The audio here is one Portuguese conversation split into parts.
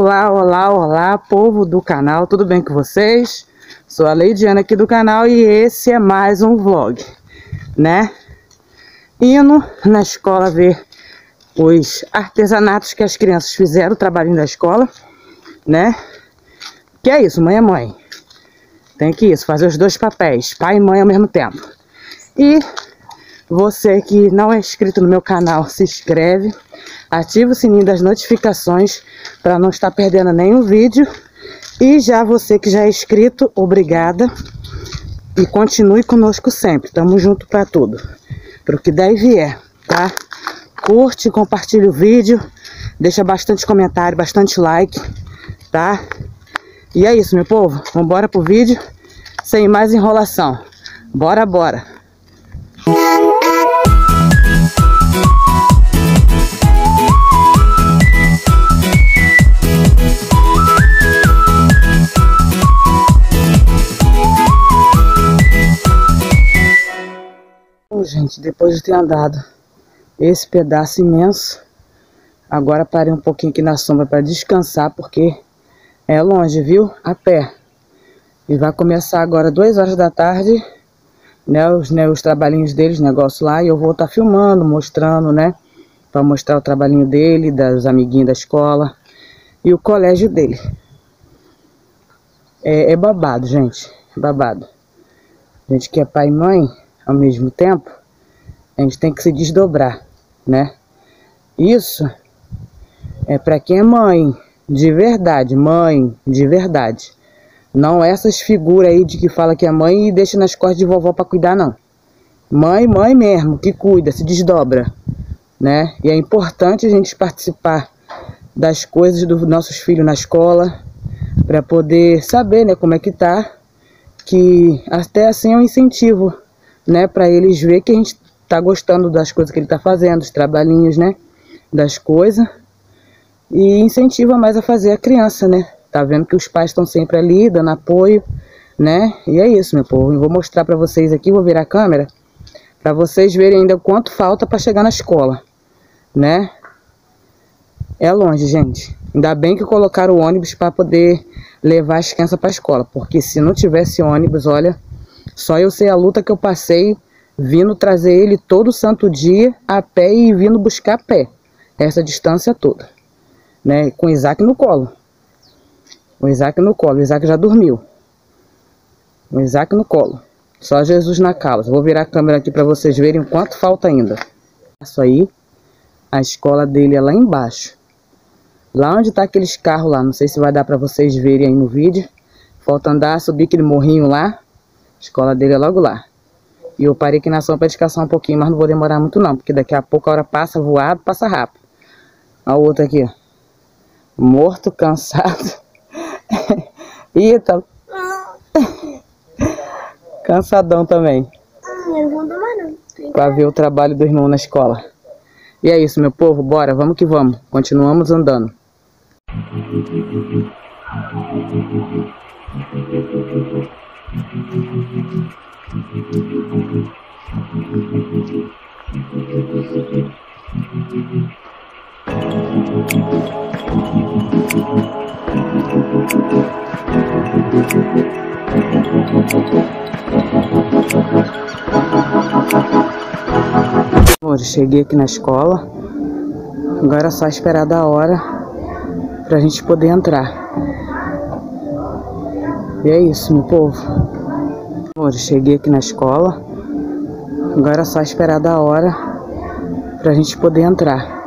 Olá, olá, olá, povo do canal, tudo bem com vocês? Sou a Leidiana aqui do canal e esse é mais um vlog, né? Indo na escola ver os artesanatos que as crianças fizeram, o trabalhinho da escola, né? Que é isso, mãe é mãe. Tem que isso, fazer os dois papéis, pai e mãe ao mesmo tempo. E você que não é inscrito no meu canal, se inscreve, ativa o sininho das notificações para não estar perdendo nenhum vídeo. E já você que já é inscrito, obrigada. E continue conosco sempre, tamo junto para tudo. Pro que der e vier, tá? Curte, compartilha o vídeo, deixa bastante comentário, bastante like, tá? E é isso, meu povo, vambora pro vídeo, sem mais enrolação. Bora, bora! Gente, depois de ter andado esse pedaço imenso, agora parei um pouquinho aqui na sombra para descansar, porque é longe, viu? A pé. E vai começar agora 2 horas da tarde, né? Os trabalhinhos deles, negócio lá, e eu vou estar filmando, mostrando, né? Para mostrar o trabalhinho dele, dos amiguinhos da escola e o colégio dele. É babado, gente, é babado. A gente que é pai e mãe ao mesmo tempo, a gente tem que se desdobrar, né? Isso é para quem é mãe de verdade, mãe de verdade. Não essas figuras aí de que fala que é mãe e deixa nas costas de vovó para cuidar, não. Mãe mesmo, que cuida, se desdobra, né? E é importante a gente participar das coisas dos nossos filhos na escola, para poder saber, né, como é que tá, que até assim é um incentivo, né, para eles ver que a gente tá gostando das coisas que ele tá fazendo, dos trabalhinhos, né, das coisas, e incentiva mais a fazer a criança, né, tá vendo que os pais estão sempre ali, dando apoio, né, e é isso, meu povo. Eu vou mostrar para vocês aqui, vou virar a câmera, para vocês verem ainda o quanto falta para chegar na escola, né, é longe, gente, ainda bem que colocaram o ônibus para poder levar as crianças para a escola, porque se não tivesse ônibus, olha, só eu sei a luta que eu passei vindo trazer ele todo santo dia a pé e vindo buscar a pé, essa distância toda, né? Com o Isaac no colo. O Isaac no colo, o Isaac já dormiu. O Isaac no colo. Só Jesus na causa. Vou virar a câmera aqui para vocês verem o quanto falta ainda. Isso aí, a escola dele é lá embaixo. Lá onde tá aqueles carros lá, não sei se vai dar para vocês verem aí no vídeo. Falta andar, subir aquele morrinho lá. A escola dele é logo lá. E eu parei aqui na sombra para descansar um pouquinho, mas não vou demorar muito não, porque daqui a pouco a hora passa voado, passa rápido. Olha o outro aqui, ó. Morto, cansado. Eita. Cansadão também. Eu vou tomar não. Para ver o trabalho do irmão na escola. E é isso, meu povo, bora, vamos que vamos. Continuamos andando. Amor, cheguei aqui na escola. Agora é só esperar da hora pra gente poder entrar. E é isso, meu povo. Amor, cheguei aqui na escola. Agora é só esperar da hora pra gente poder entrar.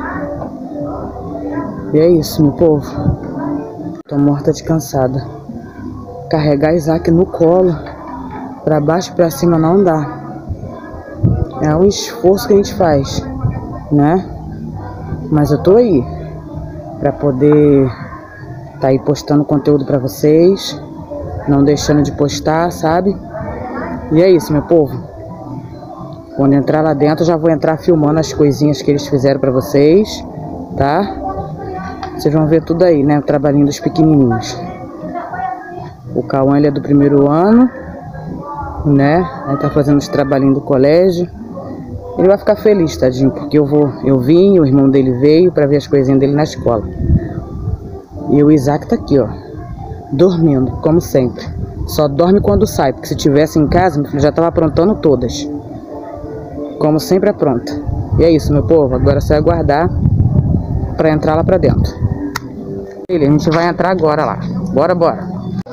E é isso, meu povo. Tô morta de cansada. Carregar Isaac no colo, pra baixo e pra cima não dá. É um esforço que a gente faz, né? Mas eu tô aí pra poder tá aí postando conteúdo pra vocês, não deixando de postar, sabe? E é isso, meu povo. Quando entrar lá dentro, já vou entrar filmando as coisinhas que eles fizeram pra vocês, tá? Vocês vão ver tudo aí, né? O trabalhinho dos pequenininhos. O Cauã, ele é do 1º ano, né? Aí tá fazendo os trabalhinhos do colégio. Ele vai ficar feliz, tadinho, porque eu vim, o irmão dele veio pra ver as coisinhas dele na escola. E o Isaac tá aqui, ó, dormindo, como sempre. Só dorme quando sai, porque se tivesse em casa, meu filho já tava aprontando todas. Como sempre apronta. E é isso, meu povo. Agora é só aguardar pra entrar lá pra dentro. Filha, a gente vai entrar agora lá. Bora, bora.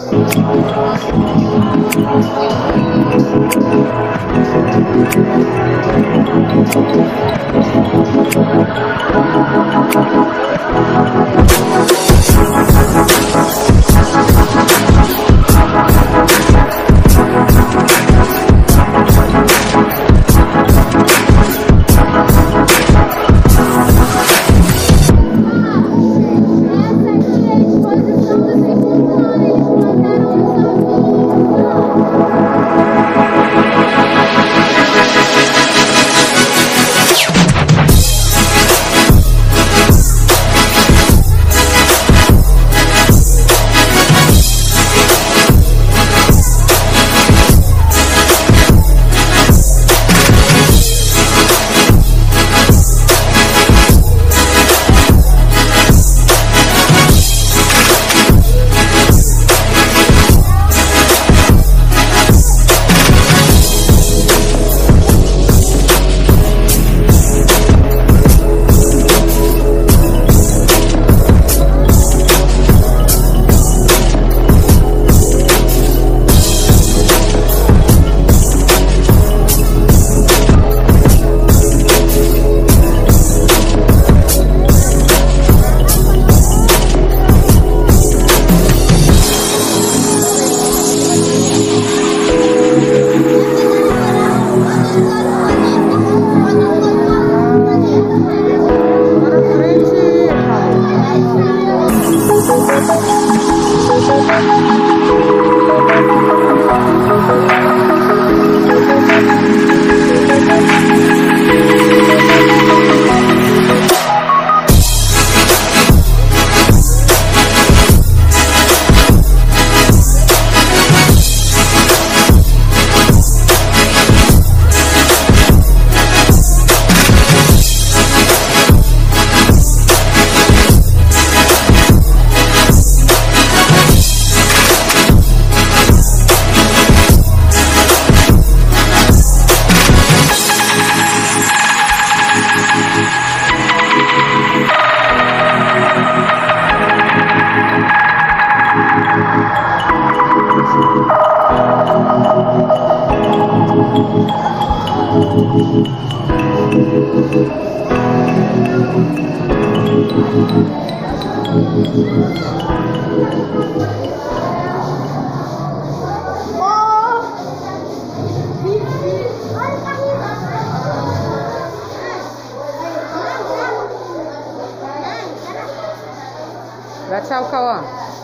Dá tchau, Cauã.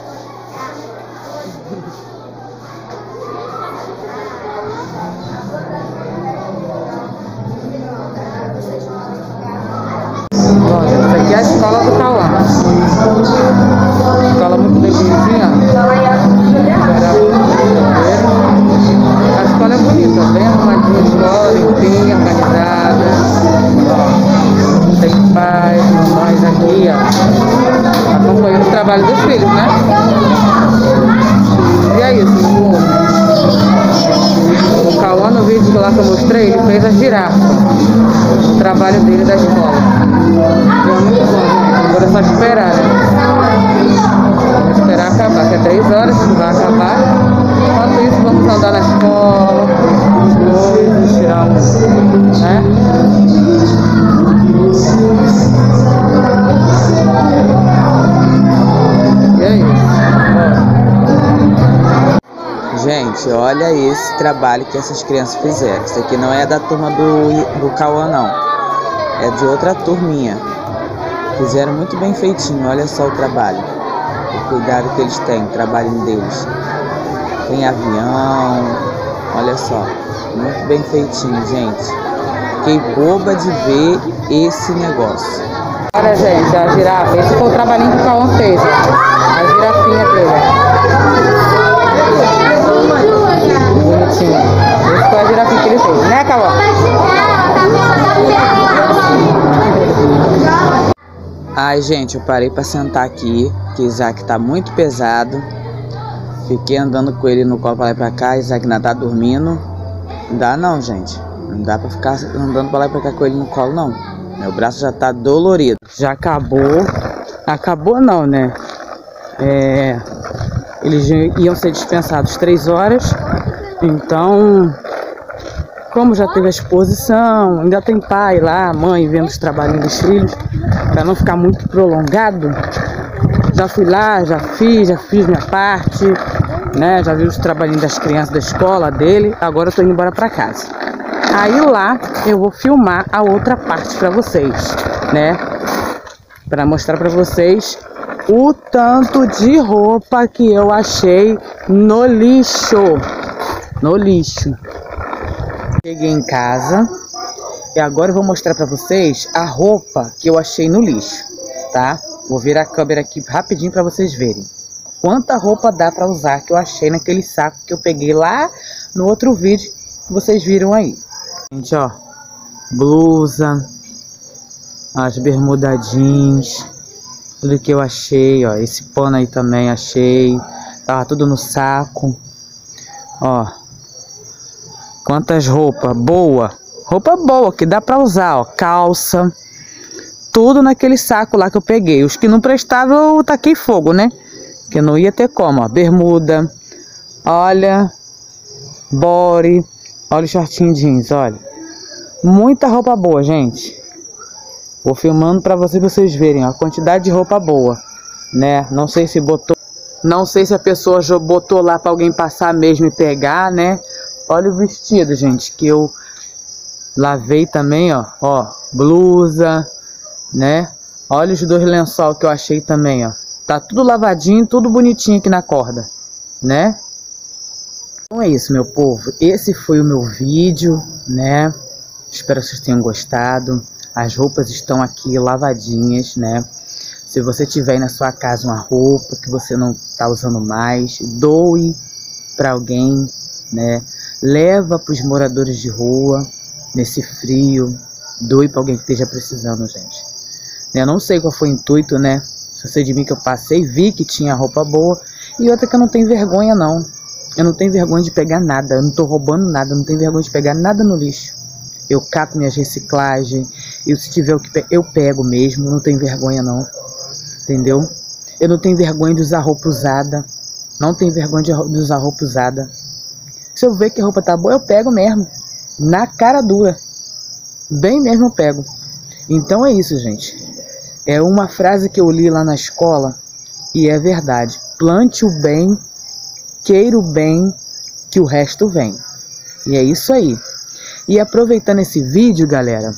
Essa aqui é a escola do Cauã. Escola muito bonitinha. A escola é bonita, bem arrumadinha, escola, limpinha, organizada. Tem pais, mamães aqui, ó, acompanhando o trabalho dos filhos, né? E é isso, o Cauã, no vídeo lá que eu mostrei, ele fez a girafa, o trabalho dele da escola. É muito bom, gente. Agora é só esperar, né? Vamos esperar acabar, que é 3 horas que vai acabar. Enquanto isso, vamos andar na escola, coisas, tirar né? E é isso. Gente, olha esse trabalho que essas crianças fizeram. Isso aqui não é da turma do Cauã, não. É de outra turminha. Fizeram muito bem feitinho. Olha só o trabalho. O cuidado que eles têm, o trabalho deles. Tem avião. Olha só. Muito bem feitinho, gente. Fiquei boba de ver esse negócio. Olha, gente, a girafa. Esse foi o trabalhinho que o Cauã fez. A girafinha dele. Bonitinho. Esse foi a girafinha que ele fez, né, Cauã? A Aí, gente, eu parei pra sentar aqui, que Isaac tá muito pesado. Fiquei andando com ele no colo pra lá e pra cá, Isaac ainda tá dormindo. Não dá não, gente. Não dá pra ficar andando pra lá e pra cá com ele no colo, não. Meu braço já tá dolorido. Já acabou. Acabou não, né? Eles iam ser dispensados 3 horas. Então, como já teve a exposição, ainda tem pai lá, mãe vendo os trabalhos dos filhos, para não ficar muito prolongado, já fui lá, já fiz minha parte, né? Já vi os trabalhinhos das crianças da escola dele, agora eu tô indo embora para casa. Aí lá eu vou filmar a outra parte para vocês, né? Para mostrar para vocês o tanto de roupa que eu achei no lixo. No lixo. Cheguei em casa e agora eu vou mostrar para vocês a roupa que eu achei no lixo, tá? Vou virar a câmera aqui rapidinho para vocês verem quanta roupa dá para usar que eu achei naquele saco que eu peguei lá no outro vídeo que vocês viram aí. Gente, ó, blusa, as bermuda jeans, tudo que eu achei, ó, esse pano aí também achei, tava tudo no saco, ó, quantas roupas boa, roupa boa que dá pra usar, ó, calça, tudo naquele saco lá que eu peguei. Os que não prestavam eu taquei fogo, né, que não ia ter como, ó, bermuda, olha, body, olha o shortinho jeans, olha, muita roupa boa, gente. Vou filmando para vocês verem a quantidade de roupa boa, né? Não sei se botou, não sei se a pessoa botou lá para alguém passar mesmo e pegar, né? Olha o vestido, gente, que eu lavei também, ó, blusa, né? Olha os 2 lençol que eu achei também, ó. Tá tudo lavadinho, tudo bonitinho aqui na corda, né? Então é isso, meu povo. Esse foi o meu vídeo, né? Espero que vocês tenham gostado. As roupas estão aqui lavadinhas, né? Se você tiver aí na sua casa uma roupa que você não está usando mais, doe para alguém, né? Leva para os moradores de rua, nesse frio. Doe para alguém que esteja precisando, gente. Eu não sei qual foi o intuito, né? Só sei de mim que eu passei, vi que tinha roupa boa. E outra que eu não tenho vergonha, não. Eu não tenho vergonha de pegar nada. Eu não estou roubando nada. Eu não tenho vergonha de pegar nada no lixo. Eu cato minhas reciclagens, e se tiver o que eu pego mesmo, não tenho vergonha não, entendeu? Eu não tenho vergonha de usar roupa usada, não tenho vergonha de usar roupa usada. Se eu ver que a roupa tá boa, eu pego mesmo, na cara dura, bem mesmo eu pego. Então é isso, gente, é uma frase que eu li lá na escola, e é verdade, plante o bem, queira o bem, que o resto vem, e é isso aí. E aproveitando esse vídeo, galera,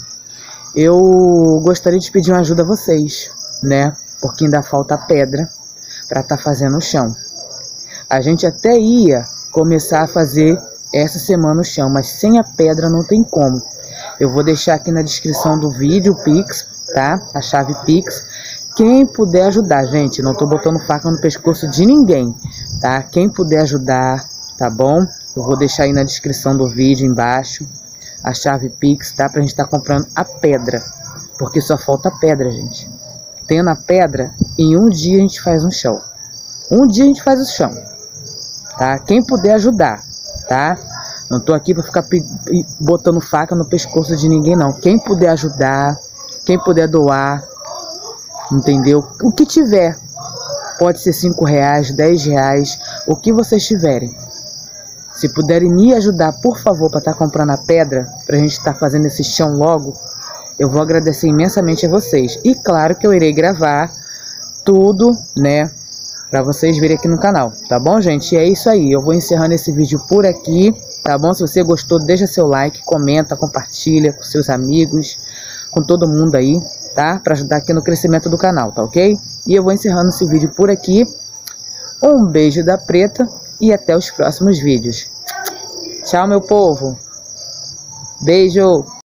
eu gostaria de pedir uma ajuda a vocês, né? Porque ainda falta pedra para estar fazendo o chão. A gente até ia começar a fazer essa semana o chão, mas sem a pedra não tem como. Eu vou deixar aqui na descrição do vídeo o Pix, tá? A chave Pix. Quem puder ajudar, gente, não tô botando faca no pescoço de ninguém, tá? Quem puder ajudar, tá bom? Eu vou deixar aí na descrição do vídeo embaixo a chave Pix, tá? Pra gente estar comprando a pedra, porque só falta pedra, gente. Tendo a pedra, em um dia a gente faz um chão. Um dia a gente faz o chão, tá? Quem puder ajudar, tá? Não tô aqui pra ficar botando faca no pescoço de ninguém, não. Quem puder ajudar, quem puder doar, entendeu? O que tiver, pode ser R$5, R$10, o que vocês tiverem. Se puderem me ajudar, por favor, para estar comprando a pedra, para a gente estar fazendo esse chão logo, eu vou agradecer imensamente a vocês. E claro que eu irei gravar tudo, né, para vocês verem aqui no canal, tá bom, gente? E é isso aí, eu vou encerrando esse vídeo por aqui, tá bom? Se você gostou, deixa seu like, comenta, compartilha com seus amigos, com todo mundo aí, tá? Para ajudar aqui no crescimento do canal, tá ok? E eu vou encerrando esse vídeo por aqui. Um beijo da Preta. E até os próximos vídeos. Tchau, meu povo. Beijo.